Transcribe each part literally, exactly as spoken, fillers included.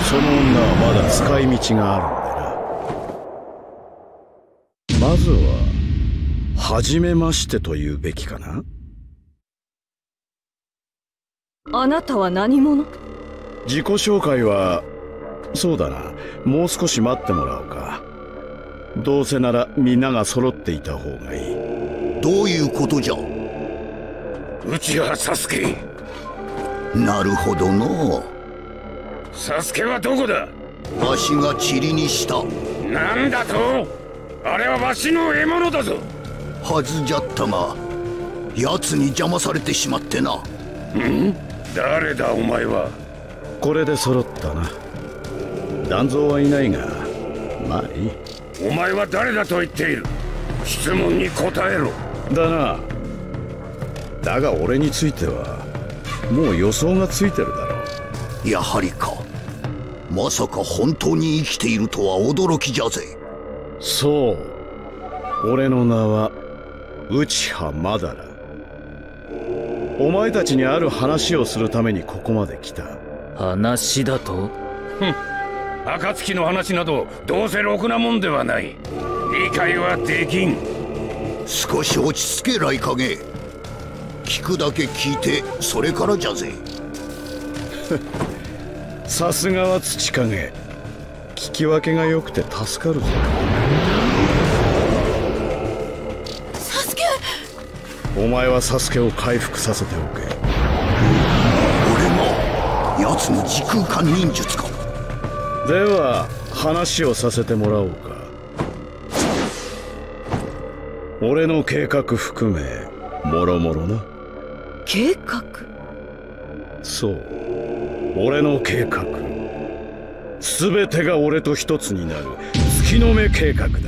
その女はまだ使い道があるんでな。まずは初めましてと言うべきかな。 あなたは何者？ 自己紹介はそうだな、もう少し待ってもらおうか。どうせならみんなが揃っていた方がいい。 どういうことじゃ。 内原サスケ。 なるほどの。 サスケはどこだ。 わしが塵にした。 なんだと。あれはわしの獲物だぞ。 はずじゃったが奴に邪魔されてしまってな。 ん？誰だお前は。 これで揃ったな。団蔵はいないがまあいい。 お前は誰だと言っている。質問に答えろ。 だな。だが俺についてはもう予想がついてるだろう。やはりか。まさか本当に生きているとは驚きじゃぜ。 そう、俺の名は内葉まだら。お前たちにある話をするためにここまで来た。 話だと？ ふん、暁の話などどうせろくなもんではない。理解はできん。 少し落ち着け雷影。聞くだけ聞いてそれからじゃぜ。 さすがは土影。聞き分けが良くて助かるぞ。 サスケ。 お前はサスケを回復させておけ。 俺が奴の時空間忍術か。 では話をさせてもらおうか。俺の計画含めもろもろな。 計画？ そう、俺の計画。全てが俺と一つになる月の目計画だ。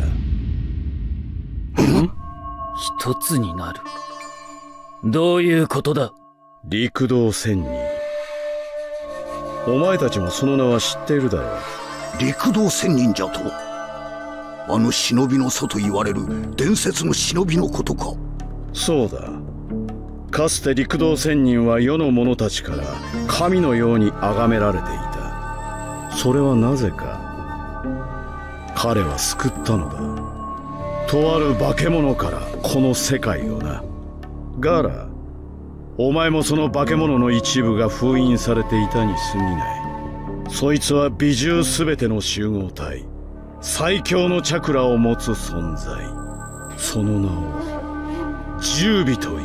一つになる？どういうことだ？ 陸道仙人。お前たちもその名は知っているだろう。 陸道仙人じゃと？あの忍びの祖と言われる伝説の忍びのことか。 そうだ。かつて陸道仙人は世の者たちから神のように崇められていた。それはなぜか。彼は救ったのだ。とある化け物からこの世界をな。ガラ、お前もその化け物の一部が封印されていたに過ぎない。そいつは美獣すべての集合体、最強のチャクラを持つ存在。その名を十尾という。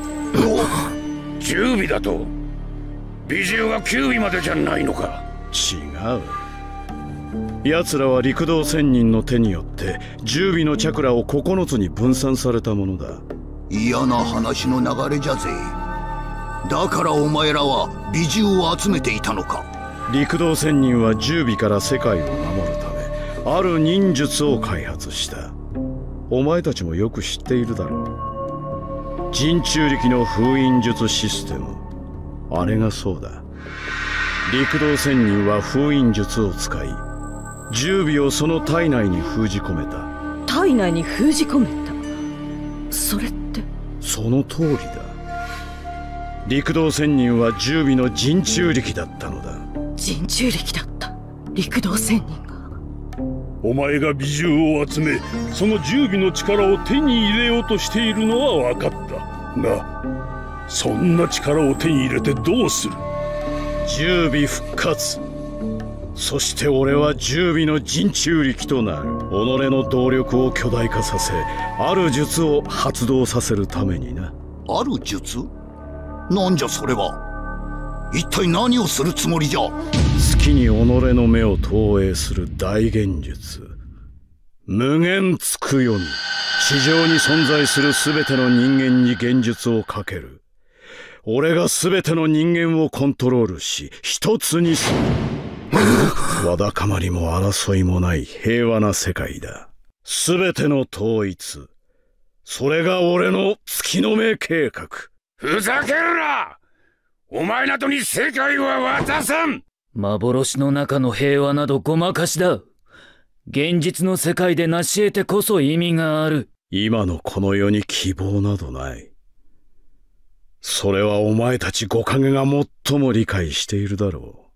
十尾だと？美獣は九尾までじゃないのか。 違う。奴らは陸道仙人の手によって十尾のチャクラを九つに分散されたものだ。 嫌な話の流れじゃぜ。だからお前らは美獣を集めていたのか。 陸道仙人は十尾から世界を守るためある忍術を開発した。お前たちもよく知っているだろう。人中力の封印術システム。あれがそうだ。陸道仙人は封印術を使い十尾をその体内に封じ込めた。 体内に封じ込めた？それって？ その通りだ。陸道仙人は十尾の人中力だったのだ。 人中力だった。陸道仙人が。 お前が美獣を集めその十尾の力を手に入れようとしているのは分かったが、そんな力を手に入れてどうする。 十尾復活。そして俺は十尾の人中力となる。己の動力を巨大化させある術を発動させるためにな。 ある術？なんじゃそれは。一体何をするつもりじゃ。 月に己の目を投影する大幻術。無限つくよみ。地上に存在する全ての人間に幻術をかける。俺が全ての人間をコントロールし一つにする。わだかまりも争いもない平和な世界だ。全ての統一。それが俺の月の目計画。 ふざけるな！お前などに世界は渡さん！ 幻の中の平和などごまかしだ。現実の世界で成し得てこそ意味がある。 今のこの世に希望などない。それはお前たち五影が最も理解しているだろう。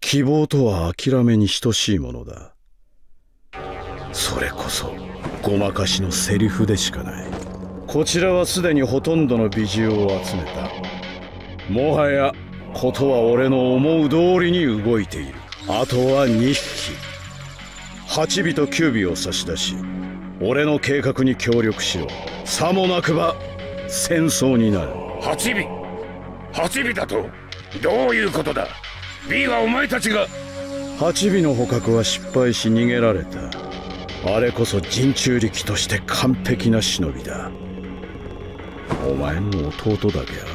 希望とは諦めに等しいものだ。それこそごまかしのセリフでしかない。こちらはすでにほとんどの美獣を集めた。もはやことは俺の思う通りに動いている。あとはにひき。はちびときゅうびを差し出し、俺の計画に協力しろ。さもなくば戦争になる。 はちびはちびだとどういうことだ。 B はお前たちが。 はちびの捕獲は失敗し逃げられた。あれこそ人中力として完璧な忍びだ。お前の弟だけある。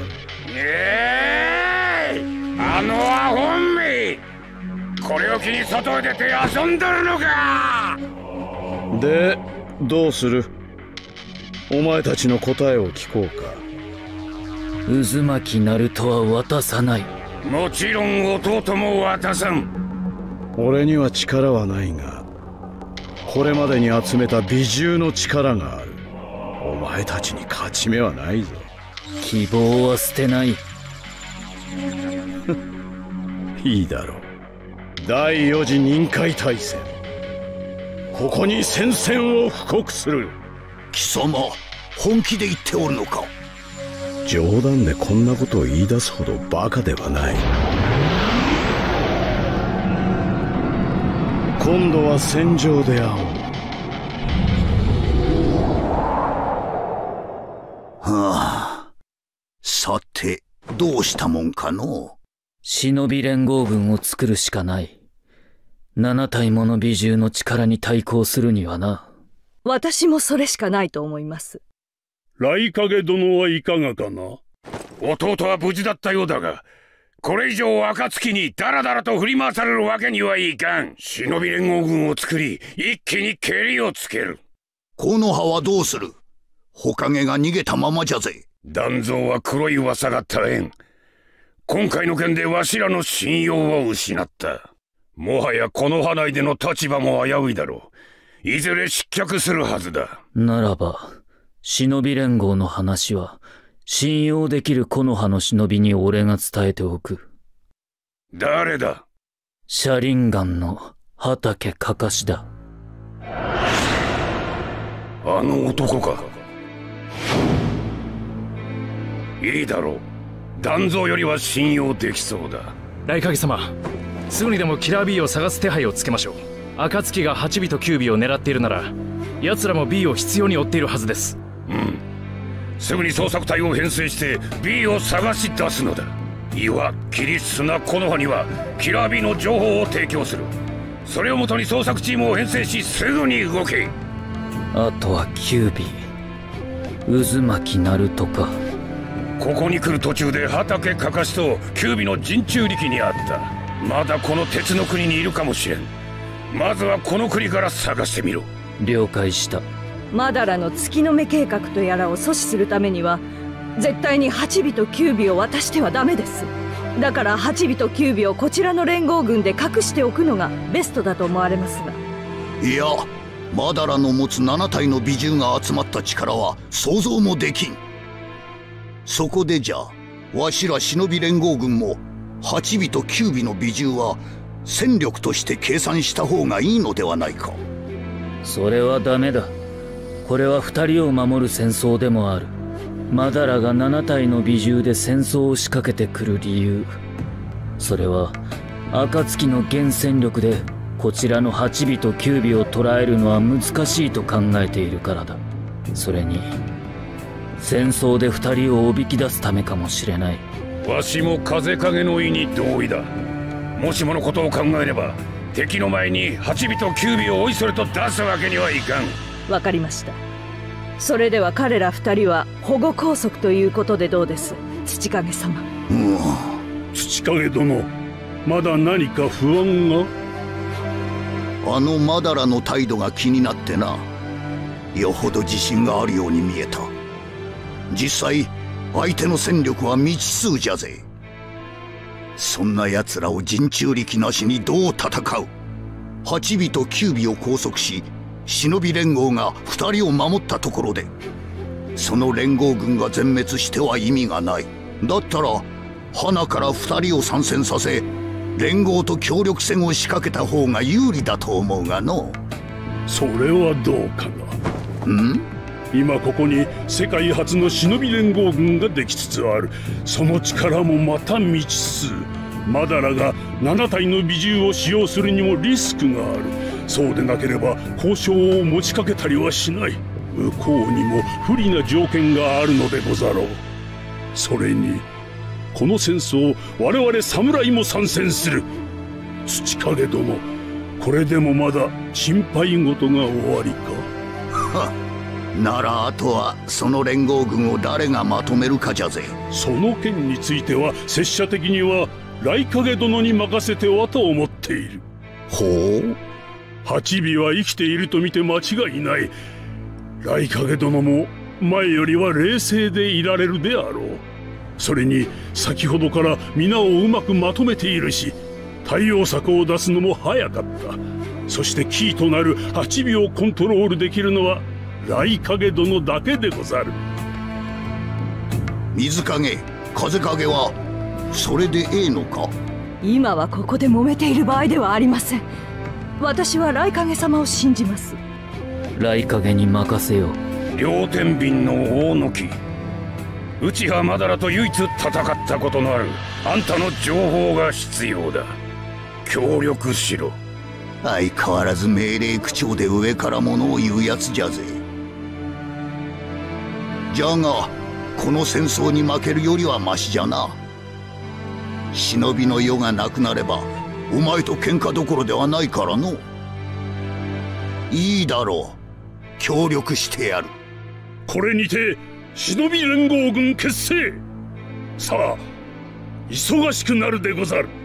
ええー、あのアホンめ、これを機に外へ出て遊んどるのか。 でどうする。お前たちの答えを聞こうか。 渦巻きナルトは渡さない。 もちろん弟も渡さん。 俺には力はないが、これまでに集めた美獣の力がある。お前たちに勝ち目はないぞ。 希望は捨てない。 いいだろう。だいよ次任海大戦、ここに宣戦を布告する。 貴様、本気で言っておるのか。 冗談でこんなことを言い出すほどバカではない。今度は戦場で会おう。 はあ、さてどうしたもんかの。 忍び連合軍を作るしかない。なな体もの美獣の力に対抗するにはな。 私もそれしかないと思います。 来影殿はいかがかな。弟は無事だったようだが、これ以上暁にダラダラと振り回されるわけにはいかん。忍び連合軍を作り、一気に蹴りをつける。 木の葉はどうする。火影が逃げたままじゃぜ。 団蔵は黒い噂が絶えん。今回の件でわしらの信用を失った。もはやこの葉内での立場も危ういだろう。いずれ失脚するはずだ。 ならば忍び連合の話は信用できる木の葉の忍びに俺が伝えておく。 誰だ。 車輪岩の畑かかしだ。 あの男か。いいだろう。団蔵よりは信用できそうだ。 来影様、すぐにでもキラー B を探す手配をつけましょう。暁がはちびときゅうびを狙っているなら、奴らも B を必要に追っているはずです。 うん、すぐに捜索隊を編成して B を探し出すのだ。岩、霧、砂、木の葉にはキラー B の情報を提供する。それをもとに捜索チームを編成し、すぐに動け。 あとはきゅうび、渦巻きナルトか。 ここに来る途中で畑かかしときゅうびの陣中力にあった。まだこの鉄の国にいるかもしれん。まずはこの国から探してみろ。 了解した。 マダラの月の目計画とやらを阻止するためには絶対にはちびときゅうびを渡してはダメです。だからはちびときゅうびをこちらの連合軍で隠しておくのがベストだと思われますが。 いや、マダラの持つなな体の美獣が集まった力は想像もできん。そこでじゃあわしら忍び連合軍もはちびときゅうびの美獣は戦力として計算した方がいいのではないか。 それはダメだ。これは二人を守る戦争でもある。マダラがなな体の美獣で戦争を仕掛けてくる理由、それは暁の現戦力でこちらのはちびときゅうびを捕らえるのは難しいと考えているからだ。それに戦争で二人をおびき出すためかもしれない。 わしも風影の意に同意だ。もしものことを考えれば敵の前にはちびときゅうびをおいそれと出すわけにはいかん。 わかりました。それでは彼ら二人は保護拘束ということでどうです、土影様。 うん、 土影殿、まだ何か不安が。 あのマダラの態度が気になってな。よほど自信があるように見えた。実際相手の戦力は未知数じゃぜ。そんな奴らを陣中力なしにどう戦う。はちびときゅうびを拘束し忍び連合がふたりを守ったところで、その連合軍が全滅しては意味がない。だったら花からふたりを参戦させ連合と協力戦を仕掛けた方が有利だと思うがの。 それはどうかな。 ん？ 今ここに世界初の忍び連合軍ができつつある。その力もまた未知数。マダラがなな体の美獣を使用するにもリスクがある。そうでなければ交渉を持ちかけたりはしない。向こうにも不利な条件があるのでござろう。それにこの戦争我々侍も参戦する。土影殿、これでもまだ心配事がおありか。 はっ、ならあとはその連合軍を誰がまとめるかじゃぜ。 その件については拙者的には雷影殿に任せてはと思っている。 ほう。 八尾は生きていると見て間違いない。雷影殿も前よりは冷静でいられるであろう。それに先ほどから皆をうまくまとめているし、対応策を出すのも早かった。そしてキーとなる八尾をコントロールできるのは雷影殿だけでござる。 水影、風影はそれでええのか。 今はここで揉めている場合ではありません。私は雷影様を信じます。 雷影に任せよう。 両天秤の大野木、内葉マダラと唯一戦ったことのあるあんたの情報が必要だ。協力しろ。 相変わらず命令口調で上から物を言うやつじゃぜ。じゃがこの戦争に負けるよりはマシじゃな。忍びの世がなくなればお前と喧嘩どころではないからの。いいだろう、協力してやる。 これにて忍び連合軍結成。さあ忙しくなるでござる。